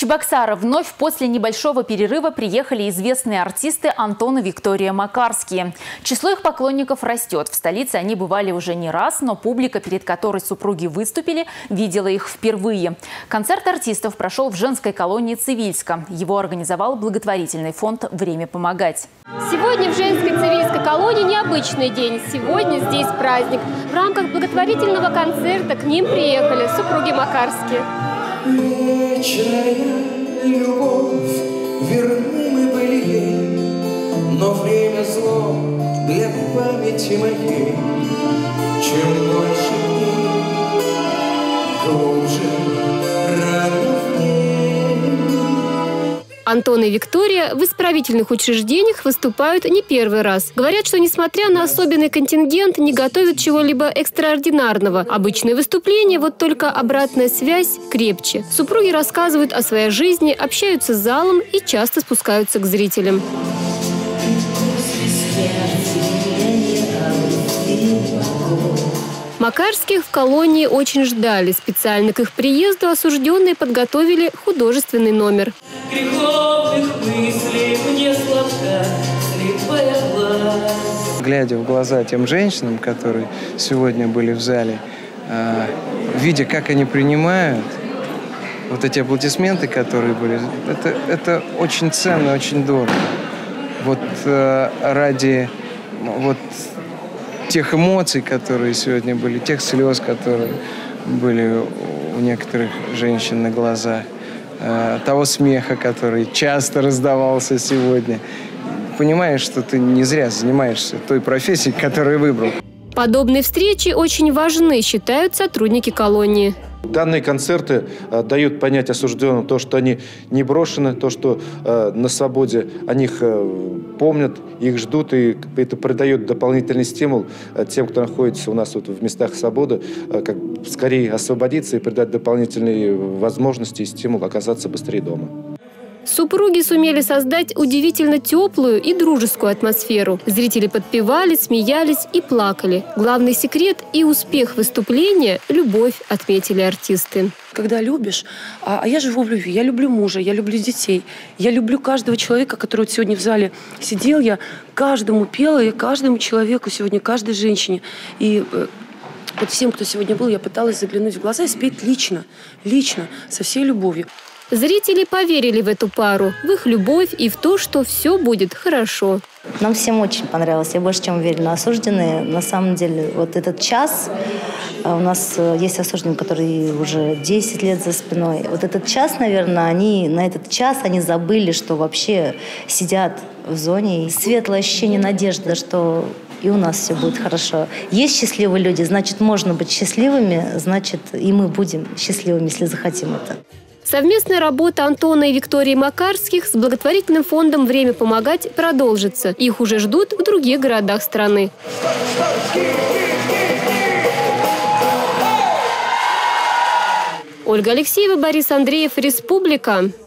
Чебоксары вновь после небольшого перерыва приехали известные артисты Антон и Виктория Макарские. Число их поклонников растет. В столице они бывали уже не раз, но публика, перед которой супруги выступили, видела их впервые. Концерт артистов прошел в женской колонии Цивильска. Его организовал благотворительный фонд «Время помогать». Сегодня в женской Цивильской колонии необычный день. Сегодня здесь праздник. В рамках благотворительного концерта к ним приехали супруги Макарские. Вечная любовь, верны мы были ей, но время зло для памяти моей. Чем больше дней, глубже рана в ней. Антон и Виктория в исправительных учреждениях выступают не первый раз. Говорят, что несмотря на особенный контингент, не готовят чего-либо экстраординарного. Обычные выступления, вот только обратная связь крепче. Супруги рассказывают о своей жизни, общаются с залом и часто спускаются к зрителям. Макарских в колонии очень ждали. Специально к их приезду осужденные подготовили художественный номер. Глядя в глаза тем женщинам, которые сегодня были в зале, видя, как они принимают вот эти аплодисменты, которые были, это очень ценно, очень дорого. Вот ради вот тех эмоций, которые сегодня были, тех слез, которые были у некоторых женщин на глазах, того смеха, который часто раздавался сегодня. Понимаешь, что ты не зря занимаешься той профессией, которую выбрал. Подобные встречи очень важны, считают сотрудники колонии. Данные концерты дают понять осужденным то, что они не брошены, то, что на свободе о них помнят, их ждут, и это придает дополнительный стимул тем, кто находится у нас вот в местах свободы, как скорее освободиться и придать дополнительные возможности и стимул оказаться быстрее дома. Супруги сумели создать удивительно теплую и дружескую атмосферу. Зрители подпевали, смеялись и плакали. Главный секрет и успех выступления – любовь, отметили артисты. Когда любишь, а я живу в любви, я люблю мужа, я люблю детей, я люблю каждого человека, который вот сегодня в зале сидел, я каждому пела, я каждому человеку сегодня, каждой женщине. И вот всем, кто сегодня был, я пыталась заглянуть в глаза и спеть лично, со всей любовью. Зрители поверили в эту пару, в их любовь и в то, что все будет хорошо. Нам всем очень понравилось. Я больше чем уверена. Осужденные, на самом деле, вот этот час, у нас есть осужденные, которые уже 10 лет за спиной. Вот этот час, наверное, на этот час они забыли, что вообще сидят в зоне. И светлое ощущение надежды, что и у нас все будет хорошо. Есть счастливые люди, значит, можно быть счастливыми, значит, и мы будем счастливыми, если захотим это. Совместная работа Антона и Виктории Макарских с благотворительным фондом «Время помогать» продолжится. Их уже ждут в других городах страны. Ольга Алексеева, Борис Андреев, Республика.